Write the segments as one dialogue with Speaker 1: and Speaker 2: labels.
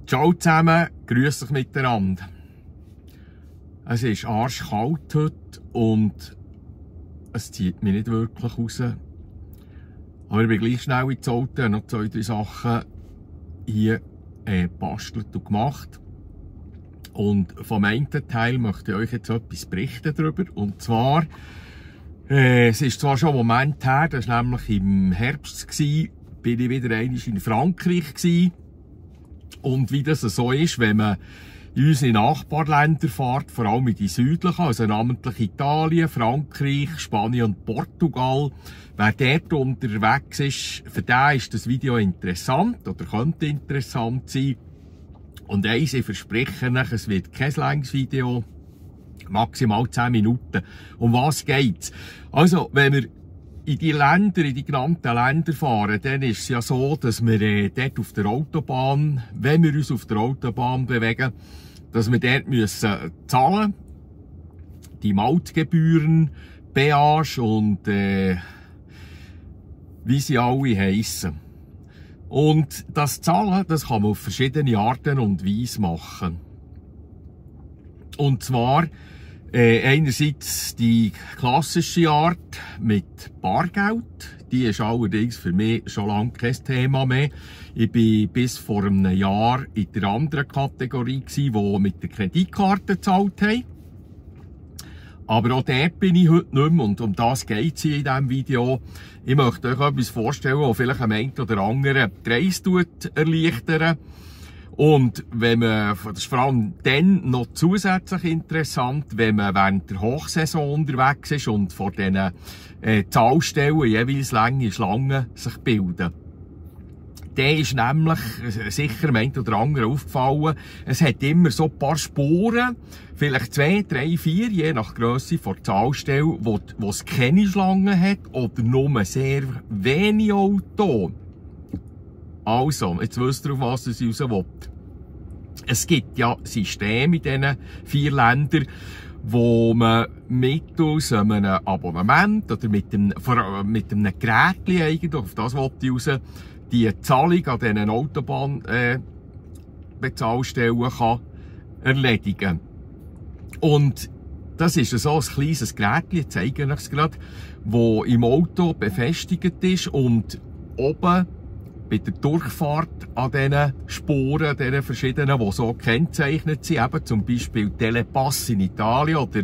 Speaker 1: Ciao zusammen, grüß euch miteinander. Es ist arschkalt heute und es zieht mich nicht wirklich raus. Aber ich bin gleich schnell ins Auto und noch 2, 3 Sachen hier gebastelt und gemacht. Und vom einen Teil möchte ich euch jetzt etwas berichten darüber. Und zwar, es ist zwar schon ein Moment her, das war nämlich im Herbst, bin ich wieder einmal in Frankreich gewesen. Und wie das so ist, wenn man in unsere Nachbarländer fährt, vor allem in die südlichen, also namentlich Italien, Frankreich, Spanien und Portugal. Wer dort unterwegs ist, für den ist das Video interessant oder könnte interessant sein. Und eins, ich verspreche euch, es wird kein langes Video, maximal 10 Minuten. Um was geht's? Also, wenn wir in die Länder, in die genannten Länder fahren, dann ist es ja so, dass wir dort auf der Autobahn, wenn wir uns auf der Autobahn bewegen, dass wir dort müssen zahlen. Die Mautgebühren, Peage und wie sie alle heissen. Und das Zahlen, das kann man auf verschiedene Arten und Weise machen. Und zwar einerseits die klassische Art mit Bargeld. Die ist allerdings für mich schon lange kein Thema mehr. Ich bin bis vor einem Jahr in der anderen Kategorie gewesen, die mit der Kreditkarte gezahlt haben. Aber auch dort bin ich heute nicht mehr und um das geht es in diesem Video. Ich möchte euch etwas vorstellen, das vielleicht einem einen oder anderen die Reise erleichtern. Und wenn man, das ist vor allem dann noch zusätzlich interessant, wenn man während der Hochsaison unterwegs ist und vor diesen Zahlstellen jeweils lange Schlangen sich bilden. Der ist nämlich sicher dem einen oder anderen aufgefallen, es hat immer so ein paar Spuren, vielleicht 2, 3, 4, je nach Grösse der Zahlstelle, wo es keine Schlangen hat oder nur sehr wenig Autos. Also, jetzt wisst ihr, auf was ich raus will. Es gibt ja Systeme in diesen 4 Ländern, wo man mittels einem Abonnement oder mit einem Gerät eigentlich, auf das wollte ich raus, die Zahlung an diesen Autobahnbezahlstellen kann erledigen. Und das ist so ein kleines Gerät, ich zeige euch es gerade, das im Auto befestigt ist und oben bei der Durchfahrt an diesen Spuren, diesen verschiedenen, die so gekennzeichnet sind, eben zum Beispiel Telepass in Italien oder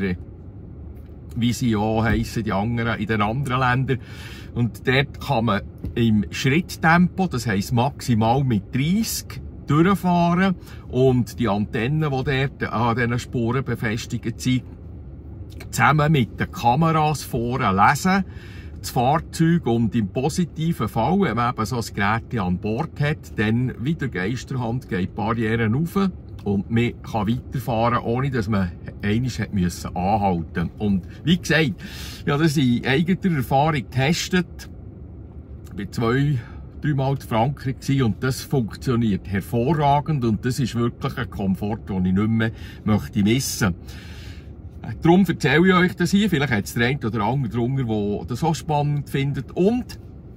Speaker 1: wie sie auch heissen, die anderen in den anderen Ländern. Und dort kann man im Schritttempo, das heisst maximal mit 30, durchfahren und die Antennen, die dort an diesen Spuren befestigt sind, zusammen mit den Kameras vorne lesen, das Fahrzeug und im positiven Fall, wenn man eben so ein Gerät an Bord hat, dann wie der Geisterhand geht die Barrieren rauf und man kann weiterfahren, ohne dass man einmal anhalten musste. Und wie gesagt, ja, das in eigener Erfahrung getestet. Ich war 2, 3 Mal in Frankreich und das funktioniert hervorragend und das ist wirklich ein Komfort, den ich nicht mehr missen möchte. Darum erzähle ich euch das hier. Vielleicht hat es der eine oder andere drunter, der das auch spannend findet. Und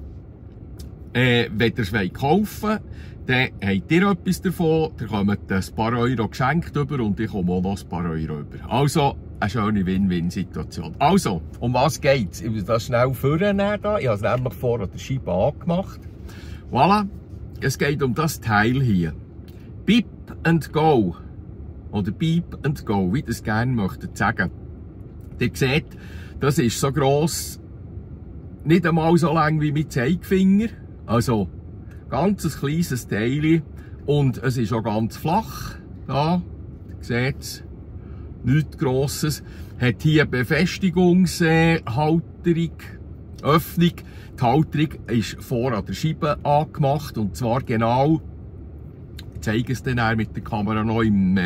Speaker 1: wenn ihr es kaufen wollt, dann habt ihr etwas davon. Ihr kommt ein paar Euro geschenkt über und ich komme auch noch ein paar Euro über. Also eine schöne Win-Win-Situation. Also, um was geht's? Ich muss das schnell vornehmen. Ich habe es nämlich vor der Scheibe angemacht. Voilà. Es geht um das Teil hier. Beep and Go. Oder Beep and Go, wie ihr es gerne möchtet sagen. Ihr seht, das ist so gross, nicht einmal so lang wie mein Zeigefinger. Also, ganz ein kleines Teil. Und es ist auch ganz flach. Da, ihr seht es, nichts Grosses. Hat hier eine Befestigungshalterung, Öffnung. Die Halterung ist vor an der Scheibe angemacht. Und zwar genau, ich zeige es dann auch mit der Kamera noch im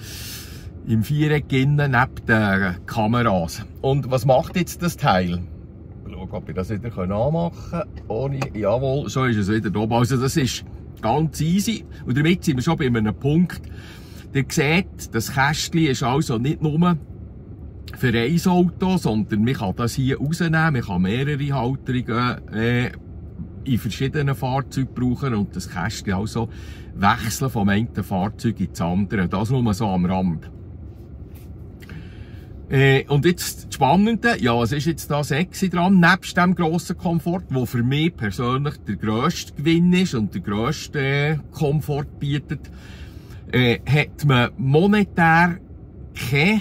Speaker 1: Viereck innen, neben den Kameras. Und was macht jetzt das Teil? Schauen, ob ich das wieder anmachen kann. Ohne, jawohl, so ist es wieder da. Also das ist ganz easy. Und damit sind wir schon bei einem Punkt. Ihr seht, das Kästchen ist also nicht nur für ein Auto, sondern man kann das hier rausnehmen. Man kann mehrere Halterungen in verschiedenen Fahrzeugen brauchen und das Kästchen also wechseln vom einen Fahrzeug ins andere. Das nur so am Rand. Und jetzt das Spannende, ja, was ist jetzt da sexy dran? Nebst dem grossen Komfort, der für mich persönlich der grösste Gewinn ist und der grösste Komfort bietet, hat man monetär keine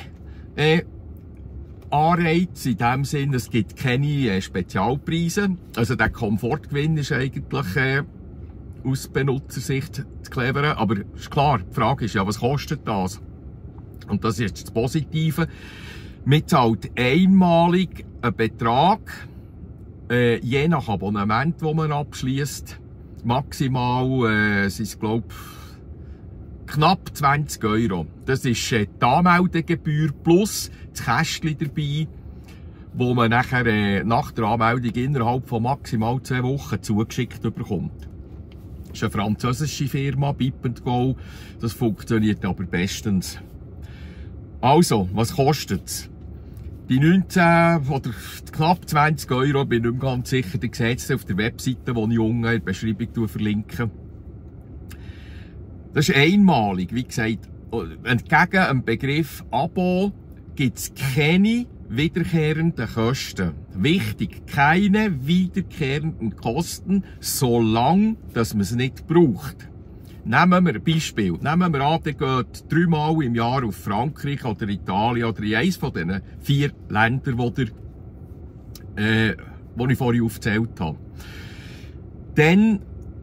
Speaker 1: Anreiz in dem Sinne, es gibt keine Spezialpreise. Also der Komfortgewinn ist eigentlich aus Benutzersicht das Clevere. Aber ist klar, die Frage ist ja, was kostet das? Und das ist das Positive. Man zahlt einmalig einen Betrag, je nach Abonnement, das man abschließt. Maximal sind es, glaube ich, knapp 20 €. Das ist die Anmeldegebühr plus das Kästchen dabei, wo man nachher nach der Anmeldung innerhalb von maximal 2 Wochen zugeschickt bekommt. Das ist eine französische Firma, Bip & Go. Das funktioniert aber bestens. Also, was kostet es? Die 19 oder knapp 20 €, bin ich nicht mehr ganz sicher, die seht ihr auf der Webseite, die ich unten in der Beschreibung verlinke. Das ist einmalig, wie gesagt. Entgegen dem Begriff Abo gibt es keine wiederkehrenden Kosten. Wichtig, keine wiederkehrenden Kosten, solange dass man es nicht braucht. Nehmen wir ein Beispiel. Nehmen wir an, ihr geht 3-mal im Jahr auf Frankreich oder Italien oder in eines von diesen 4 Ländern, die ich vorhin aufgezählt habe. Dann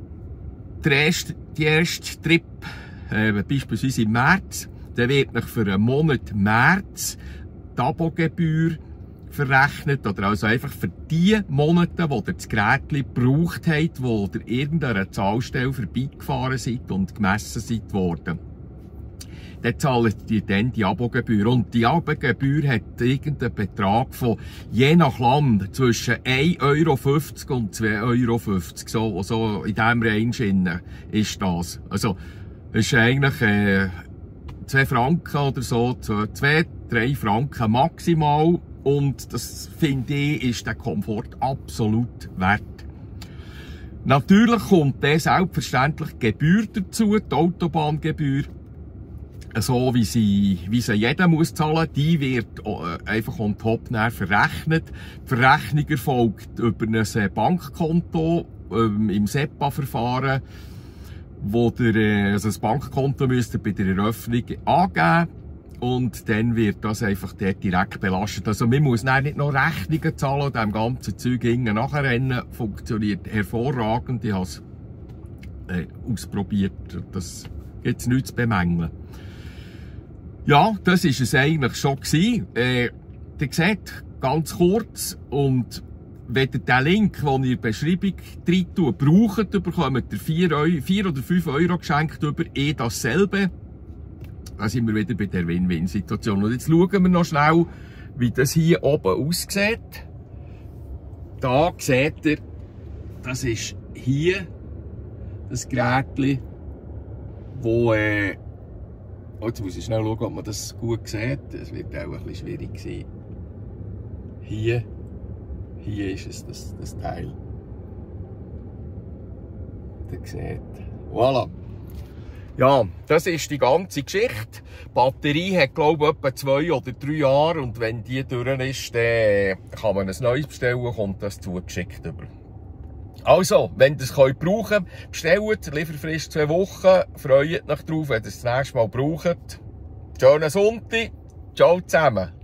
Speaker 1: die erste Trip, beispielsweise im März, dann wird nach für einen Monat März die Abogebühr verrechnet, oder also einfach für die Monate, wo ihr das Gerät gebraucht habt, wo ihr irgendeiner Zahlstelle vorbeigefahren seid und gemessen seid worden. Dann zahlt ihr dann die Abogebühr. Und die Abogebühr hat irgendeinen Betrag von, je nach Land, zwischen 1,50 € und 2,50 €. So in diesem Range ist das. Also, es ist eigentlich 2 Franken oder so, 2-3 Franken maximal. Und das, finde ich, ist der Komfort absolut wert. Natürlich kommt dann selbstverständlich Gebühr dazu, die Autobahngebühr. So wie sie jeder muss zahlen, die wird einfach on top verrechnet. Die Verrechnung erfolgt über ein Bankkonto im SEPA-Verfahren, wo also das Bankkonto müsst ihr bei der Eröffnung angeben. Und dann wird das einfach dort direkt belastet. Also man muss nicht noch Rechnungen zahlen und dem ganzen Zeug hinten nachrennen. Funktioniert hervorragend. Ich habe es ausprobiert. Das gibt es nichts zu bemängeln. Ja, das war es eigentlich schon gewesen. Ihr seht, ganz kurz. Und wenn ihr den Link, den ihr in der Beschreibung rein tut, braucht, bekommt ihr 4 oder 5 € geschenkt über dasselbe. Da sind wir wieder bei der Win-Win-Situation. Und jetzt schauen wir noch schnell, wie das hier oben aussieht. Da seht ihr, das ist hier das Gerät, wo jetzt muss ich schnell schauen, ob man das gut sieht. Das wird auch ein bisschen schwierig sein. Hier ist es, das Teil. Ihr seht. Voilà. Ja, das ist die ganze Geschichte. Die Batterie hat, glaube ich, etwa 2 oder 3 Jahre. Und wenn die durch ist, dann kann man ein neues bestellen, kommt das zugeschickt über. Also, wenn ihr es brauchen könnt, bestellt, Lieferfrist 2 Wochen. Freut euch drauf, wenn ihr es das nächste Mal braucht. Schönen Sonntag. Ciao zusammen.